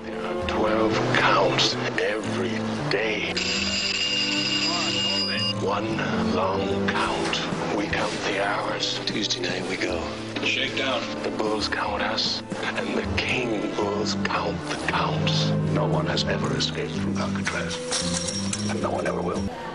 There are 12 counts every day. One long count. We count the hours. Tuesday night we go. Shakedown. The bulls count us, and the king bulls count the counts. No one has ever escaped from Alcatraz, and no one ever will.